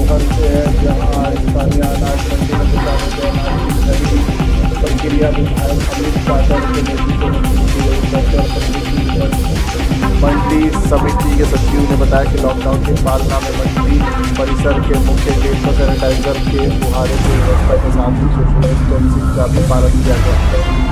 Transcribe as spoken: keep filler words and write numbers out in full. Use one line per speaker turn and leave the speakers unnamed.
घर से है, जहाँ स्थानीय अनाज मंडी में पहुँचाने के अनाज की खरीद प्रक्रिया विधायक अमित पाठक के नेतृत्व में की गई। डॉक्टर मंडी समिति के सचिव ने बताया कि लॉकडाउन के पालना में मंडी परिसर के मुख्य गेट पर सैनिटाइजर के फुहारे की व्यवस्था के साथ ही सोशल डिस्टेंसिंग का भी पालन किया गया।